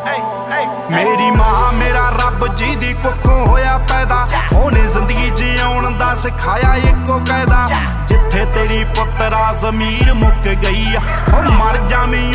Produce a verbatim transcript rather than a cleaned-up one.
मेरी मां मेरा रब जी दी कुखों होया पैदा, ओने जिंदगी जिउण दा सिखाया इको कैदा। जिथे तेरी पुत्तरा जमीर मुक गई आ, ओ मर जावीं।